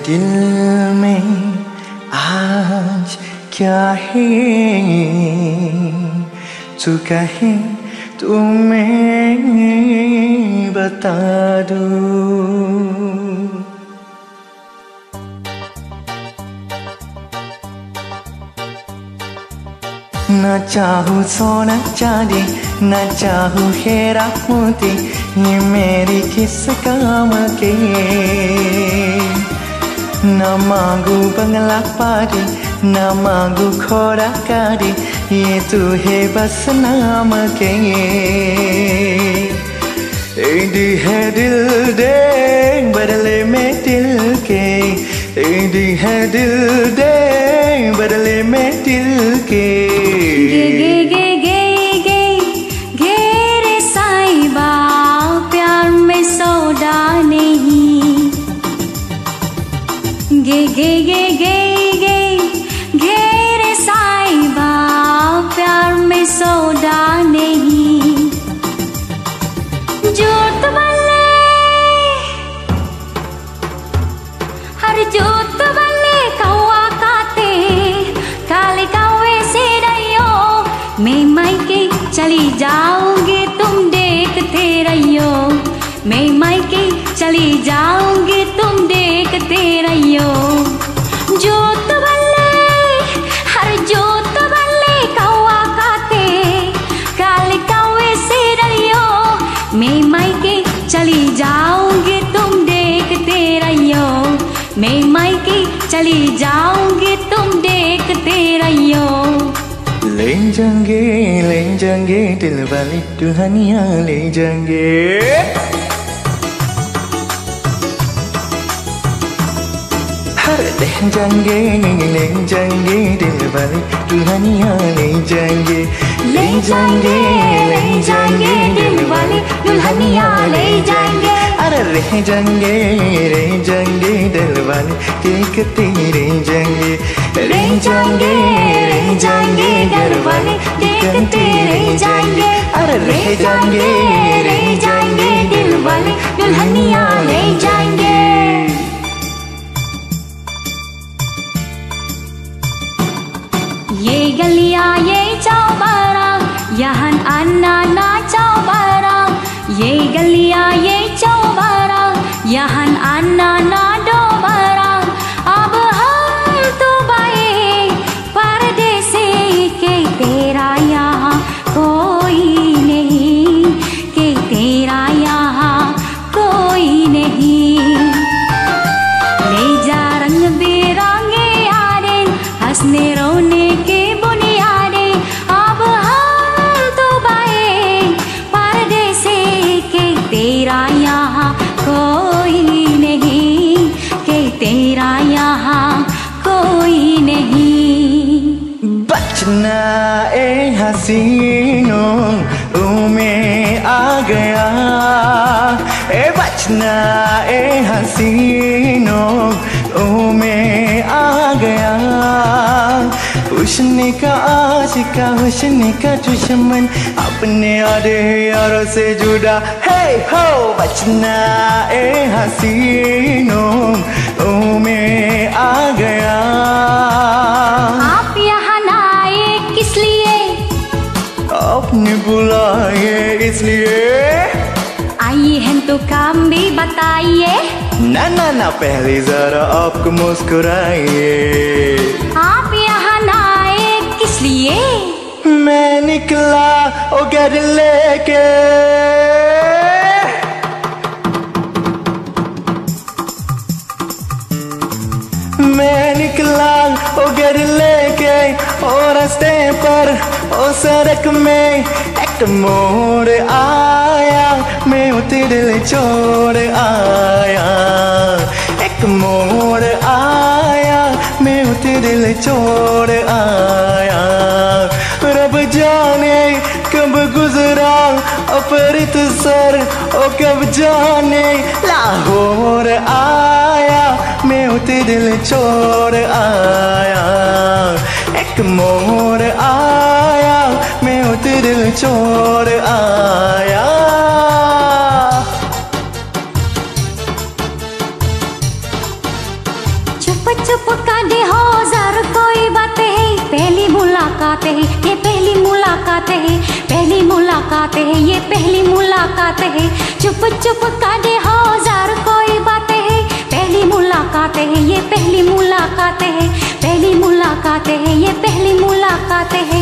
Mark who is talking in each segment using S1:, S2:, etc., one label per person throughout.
S1: दिल में आज क्या है तू कहे तो मैं बता दूं। ना चाहूँ सोना चांदी ना चाहूँ हीरा मोती, ये मेरी किस काम के। ना मांगू बंगला पारी ना मांगू खोरा कारी, ये तू है बस नाम के। दी है दिल दे बदले में दिल के, दी है दिल दे बदले में दिल के।
S2: गे गे गे गे गे गे रे साईबा, प्यार में सौदा नहीं। गे गे गे गे गे गे रे साईबा, प्यार में सौदा नहीं। जोत बल्ले हर जोत बल्ले कौआ काते काले कौए से रहियो। मैं मायके चली जाऊंगी तुम देखते रहियो, मैं मायके चली जाऊंगी तुम देखते रहियो। जोत बल्ले हर जोत बल्ले कौआ काते काले कौए से रहियो। मैं मायके चली जाऊंगी तुम देखते रहियो, मैं मायके चली जाऊंगी तुम देखते रहियो।
S1: ले जाएंगे दिल वाली दुल्हनिया ले जाएंगे। ले जाएंगे दिल वाली दुल्हनिया ले जाएंगे।
S2: ले जाएंगे दिल वाली दुल्हनिया ले जाएंगे।
S1: अरे रह जाएंगे दिल वाले देखते रह जाएंगे।
S2: रह जाएंगे दिल वाले देखते रह जाएंगे।
S1: अरे रह
S2: जाएंगे दिल वाले दुल्हनिया ले जाएंगे। ये गलियां ये चौबारा यहाँ अन्ना ना चौबारा। ये गलियां ये चौबारा यहाँ अन्ना ना डोबारा। अब हम तो बाए परदेसी के तेरा यहाँ कोई नहीं, के तेरा यहाँ कोई नहीं। ले जा रंग बिरंगे यारे हंसने रोने के बुनियादे। अब हम तो बाए परदेसी के तेरा यहाँ कोई नहीं, के तेरा यहाँ कोई नहीं।
S1: बचना ए हसीनों में आ गया, ए बचना ए हसीनों में आ गया। हुस्न का आशिका हुस्न का दुश्मन अपने आधे यारों से जुड़ा है हो। बचना ए हसीनों में आ गया।
S2: आप यहाँ ना आए किस लिए?
S1: आपने बुलाए इसलिए।
S2: आइए हैं तो काम भी बताइए।
S1: ना ना ना पहले जरा आपको मुस्कुराइए।
S2: आप यहाँ ना आए किस लिए?
S1: मैं निकला ओ घर लेके, मैं निकला ओ घर लेके। और रास्ते पर ओ सड़क में एक मोड़ आया, मैं उतर दिल छोड़ आया। एक मोड़ आया, मैं उतर दिल छोड़ आया। रब जाने कब गुजरा अमृतसर ओ कब जाने लाहौर आया, मैं उतर दिल छोड़ आया। एक मोड़ आया, मैं उतर दिल छोड़ आया।
S2: मुलाकात है, ये पहली मुलाकात है। चुप चुप काटे हजार कोई बातें है। पहली मुलाकात है, ये पहली मुलाकात है। पहली मुलाकात है, ये पहली मुलाकात है।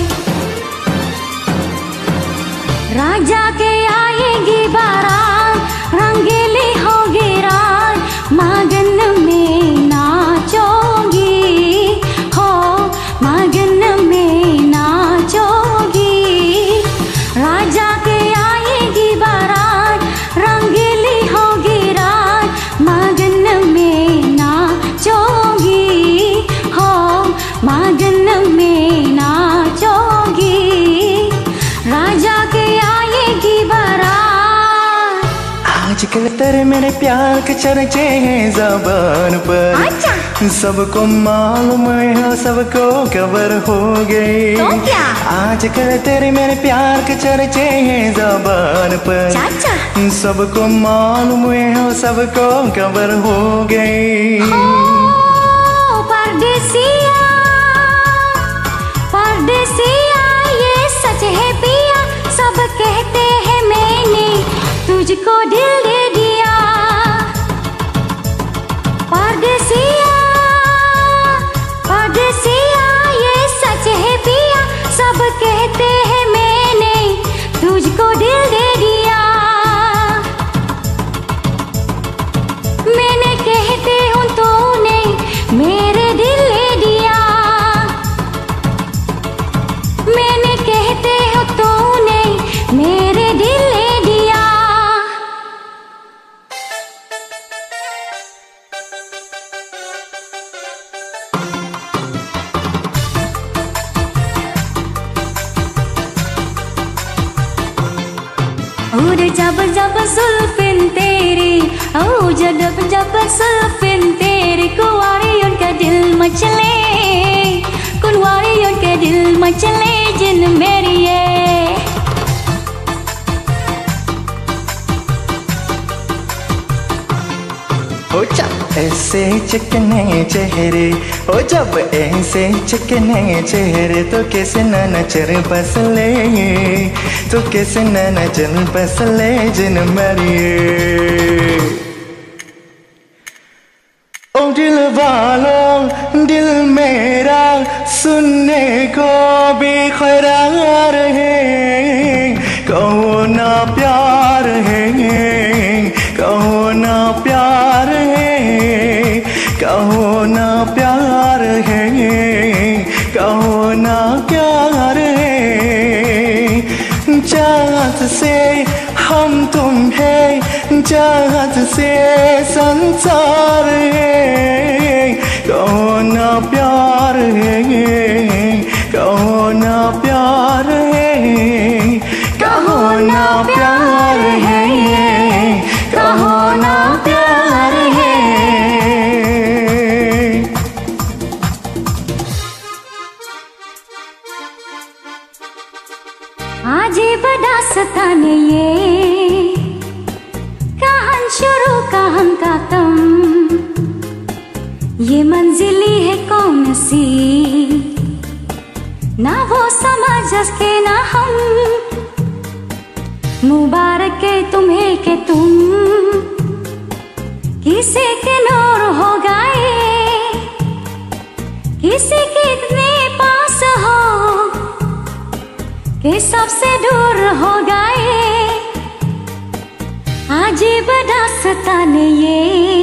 S2: राजा के आएगी बारात, रंगीली होगी रात, मगन में नाचोगी हो, मगन में नाचोगी। राजा के आएगी बारात, रंगीली होगी रात, मगन में नाचोगी हो, मगन में नाचोगी। राजा के आएगी बारात।
S1: आजकल तेरे मेरे प्यार के चर्चे हैं ज़बान पर।
S2: अच्छा।
S1: सबको मालूम है, सबको खबर हो गई।
S2: तो क्या?
S1: आजकल तेरे मेरे प्यार के चर्चे हैं ज़बान पर।
S2: चाचा।
S1: सबको मालूम है, सबको खबर हो गई।
S2: परदेसिया, परदेसिया ये सच है पिया, सब कहते हैं मैंने तुझको दिल दे दिया। परदेसिया, परदेसिया ये सच है पिया, सब कहते हैं मैंने तुझको दिल दे दिया। मैंने कहते हूँ तूने मेरे दिल ले दिया। मैंने कहते हूँ तूने मेरे दिल ले दिया। और जब जब जुल्फिन तेरी, ओ जब जब जुल्फिन तेरी, कुंवारी उनका दिल मचले, कुंवारी उनका दिल मचले जिन मेरी ये।
S1: ओ जब ऐसे चिकने चेहरे, ओ जब ऐसे चिकने चेहरे, तो कैसे न नजर बसले, तो कैसे न नजर बसले जिन मरिए। ओ दिल वालों दिल मेरा सुनने को बेकरार है, कहो ना प्यार है, कहो ना प्यार है, कहो ना प्यार है, कहो ना प्यार है। चाहत से हम तुम है, चाहत से संसार है, कहो ना प्यार है, कहो ना प्यार है, कहो ना प्यार है, कहो ना प्यार है।
S2: अजीब दास्तान ये, कहान शुरू कहान खत्म, ये मंजिली है कौन सी, ना वो समझ के ना हम। मुबारक है तुम्हें के तुम किसी के नूर हो गए, किसी के इतने पास हो कि सबसे दूर हो गए। अजीब दास्तान ये।